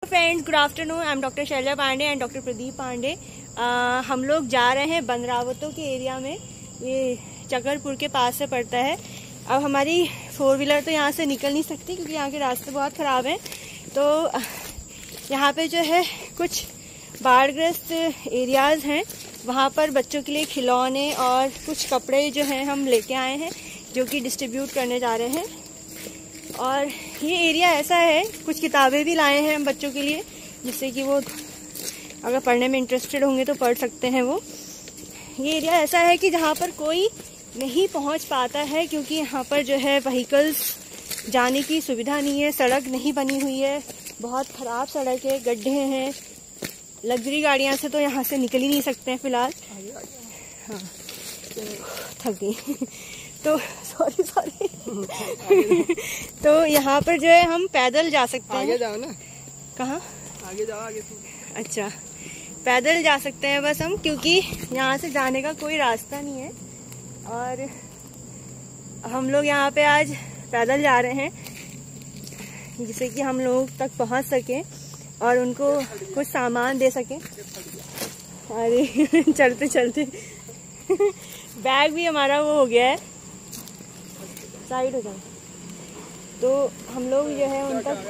Friends, good afternoon. I am doctor Shailaja Pandey and doctor Pradeep Pandey. हम लोग जा रहे हैं बनरावतों के एरिया में, ये चकरपुर के पास से पड़ता है। अब हमारी 4 व्हीलर तो यहाँ से निकल नहीं सकती क्योंकि यहाँ के रास्ते बहुत ख़राब हैं। तो यहाँ पे जो है कुछ बाढ़ग्रस्त एरियाज़ हैं, वहाँ पर बच्चों के लिए खिलौने और कुछ कपड़े जो हैं हम लेके आए हैं, जो कि डिस्ट्रीब्यूट करने जा रहे हैं। और ये एरिया ऐसा है, कुछ किताबें भी लाए हैं हम बच्चों के लिए, जिससे कि वो अगर पढ़ने में इंटरेस्टेड होंगे तो पढ़ सकते हैं वो। ये एरिया ऐसा है कि जहाँ पर कोई नहीं पहुँच पाता है क्योंकि यहाँ पर जो है व्हीकल्स जाने की सुविधा नहीं है, सड़क नहीं बनी हुई है, बहुत ख़राब सड़क है, गड्ढे हैं। लग्जरी गाड़ियाँ से तो यहाँ से निकल ही नहीं सकते हैं फ़िलहाल। हाँ, थक गई तो सॉरी तो यहाँ पर जो है हम पैदल जा सकते हैं। आगे जाओ ना। कहाँ? आगे जाओ, आगे। अच्छा, पैदल जा सकते हैं बस हम, क्योंकि यहाँ से जाने का कोई रास्ता नहीं है। और हम लोग यहाँ पे आज पैदल जा रहे हैं जिससे कि हम लोग तक पहुँच सकें और उनको कुछ सामान दे सकें। अरे चलते चलते बैग भी हमारा वो हो गया है, साइड हो जाए। तो हम लोग जो है उन तक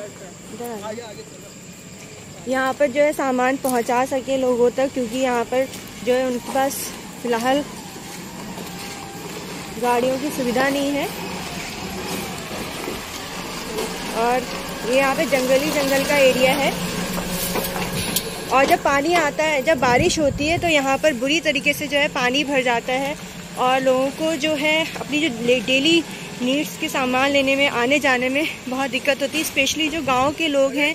यहाँ पर जो है सामान पहुँचा सके लोगों तक, क्योंकि यहाँ पर जो है उनके पास फिलहाल गाड़ियों की सुविधा नहीं है। और ये यहाँ पे जंगल का एरिया है। और जब पानी आता है, जब बारिश होती है, तो यहाँ पर बुरी तरीके से जो है पानी भर जाता है और लोगों को जो है अपनी जो डेली नीड्स के सामान लेने में, आने जाने में बहुत दिक्कत होती है। स्पेशली जो गांव के लोग हैं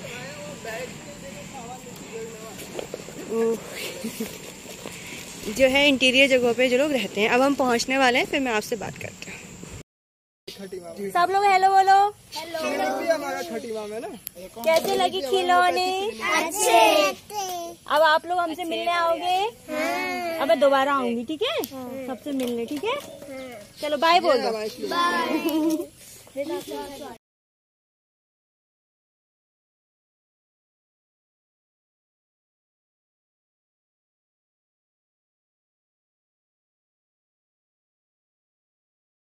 जो है इंटीरियर जगहों पे जो लोग रहते हैं। अब हम पहुंचने वाले हैं, फिर मैं आपसे बात करती हूँ। सब लोग हेलो बोलो। हेलो। हमारा खटीमा में ना कैसे लगी खिलौने? अच्छे। अब आप लोग हमसे मिलने आओगे? हाँ। अब मैं दोबारा आऊंगी, ठीक है? हाँ। सबसे मिलने, ठीक है? हाँ। चलो बाय बोल दो। बाय।